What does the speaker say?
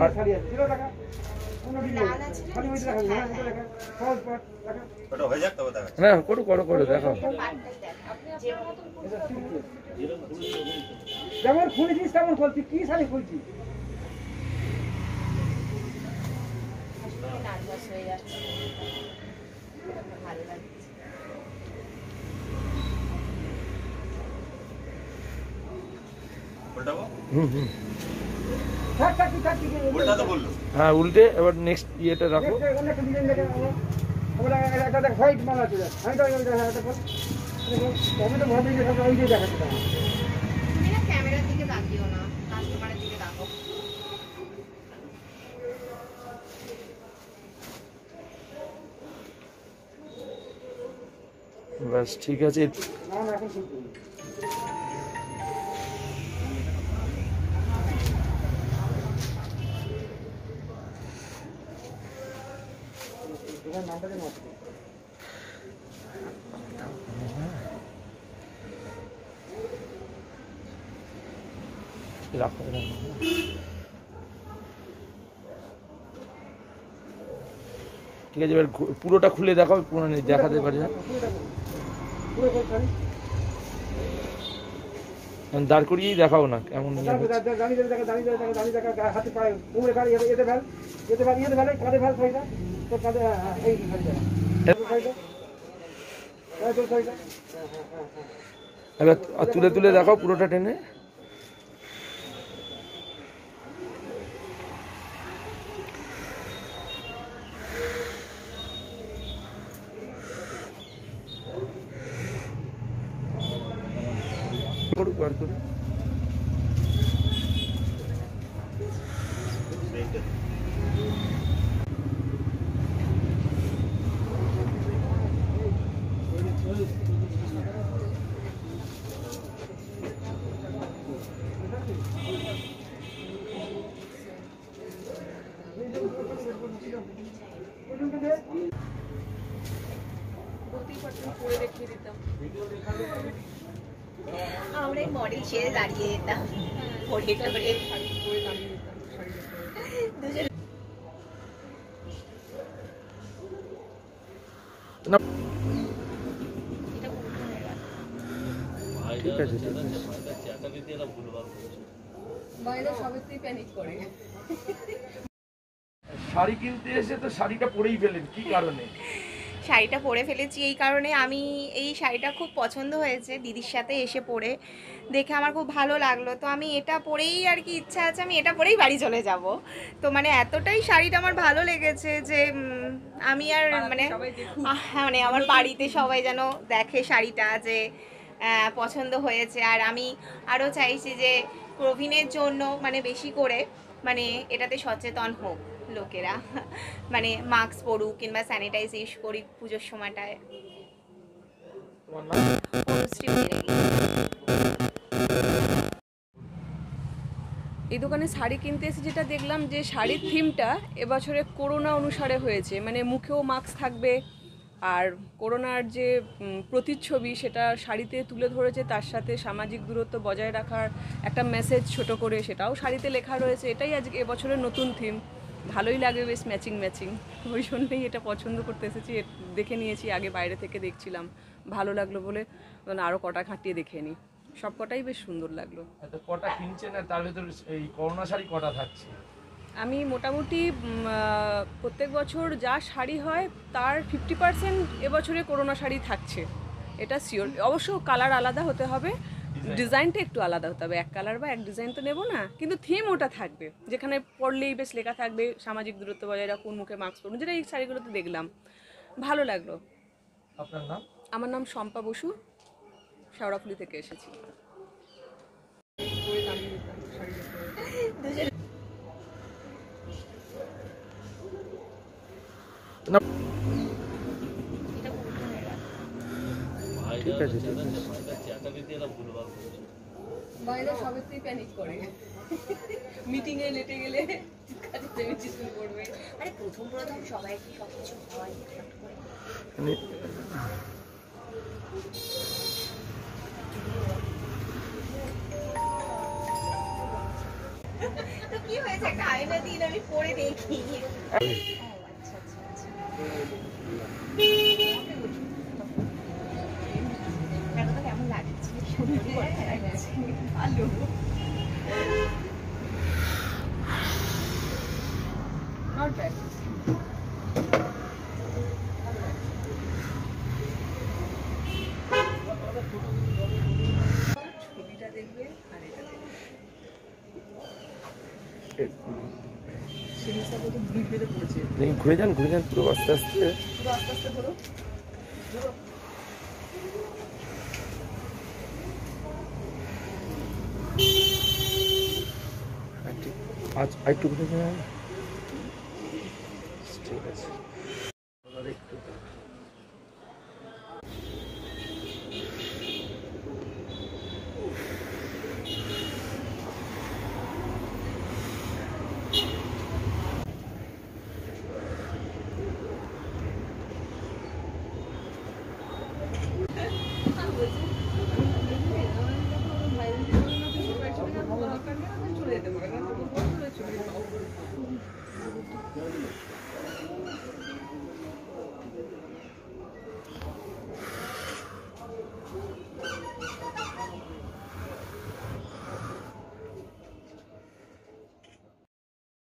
না করো করো করো দেখো যেমন খুলেছিস তেমন খুলছি কি শাড়ি খুলছি হ্যাঁ উল্টে এবার নেক্সট ইয়েটা রাখো হোয়াইট মাল আছে ক্যামেরার দিকে তাকিও না কাস্টমারের দিকে তাকো বাস ঠিক আছে রাখো ঠিক আছে এবার পুরোটা খুলে দেখাও পুরো দেখাতে পারি না দাঁড় করিয়েই দেখাও না কেমন এবার তুলে তুলে দেখাও পুরোটা টেনে করুক বার করে আমরা মডেল ছেড়ে দাঁড়িয়ে যেতাম পড়ে করে ঠিক আছে শাড়ি কিনতে এসে তো শাড়িটা পরেই ফেলেন কি কারণে শাড়িটা পরে ফেলেছি এই কারণে আমি এই শাড়িটা খুব পছন্দ হয়েছে দিদির সাথে এসে পরে দেখে আমার খুব ভালো লাগলো তো আমি এটা পরেই আর কি ইচ্ছা আছে আমি এটা পরেই বাড়ি চলে যাব তো মানে এতটাই শাড়িটা আমার ভালো লেগেছে যে আমি আর মানে আমার বাড়িতে সবাই যেন দেখে শাড়িটা যে পছন্দ হয়েছে আর আমি আরও চাইছি যে প্রবীণের জন্য মানে বেশি করে মানে এটাতে সচেতন হোক লোকেরা মানে মাস্ক পরুক কিংবা স্যানিটাইজ ইউজ করি পুজোর সময়টায় এই দোকানে শাড়ি কিনতে এসে যেটা দেখলাম যে শাড়ির থিমটা এবছরে করোনা অনুসারে হয়েছে মানে মুখেও মাস্ক থাকবে আর করোনার যে প্রতিচ্ছবি সেটা শাড়িতে তুলে ধরেছে তার সাথে সামাজিক দূরত্ব বজায় রাখার একটা মেসেজ ছোট করে সেটাও শাড়িতে লেখা রয়েছে এটাই আজকে এবছরের নতুন থিম ভালোই লাগে বেশ ম্যাচিং ম্যাচিং ওই জন্যই এটা পছন্দ করতে এসেছি দেখে নিয়েছি আগে বাইরে থেকে দেখছিলাম ভালো লাগলো বলে আরও কটা খাটিয়ে দেখে নিই সব কটাই বেশ সুন্দর লাগলো কটা কিনছেন আর তার ভেতর এই করোনা শাড়ি কটা থাকছে আমি মোটামুটি প্রত্যেক বছর যা শাড়ি হয় তার 50% এবছরে করোনা শাড়ি থাকছে এটা শিওর অবশ্য কালার আলাদা হতে হবে ডিজাইনটা একটু আলাদা হতে হবে এক কালার বা এক ডিজাইন তো নেব না কিন্তু থিম ওটা থাকবে যেখানে পরলেই বেশ লেখা থাকবে সামাজিক দূরত্ব বজায় রাখুন মুখে মাস্ক পরুন যেটা এই শাড়িগুলোতে দেখলাম ভালো লাগলো আপনার নাম আমার নাম শম্পা বসু শেওড়াফুলি থেকে এসেছি ঠিক আছে বাইরে সবেতেই প্যানিক করে মিটিং এ লেটে গেলে চিৎকার শুরু করবে আরে প্রথম সবাই কি সবকিছু হয় তো কি হয়েছে বলছে একটা আয়না দিন আমি পরে দেখি। আচ্ছা কেমন লাগছে? ভালো। Not bad. ছবিটা দেখবে আর এটা দেখবে। সিরিজটা কত ব্রিফ বেঁধে পড়েছে। দেখি ঘুরে যান পুরো আস্তে আস্তে। পুরো আস্তে আস্তে ধরো। আজ একটু ঘুরে যান। ঠিক আছে। চলে যেতে পারে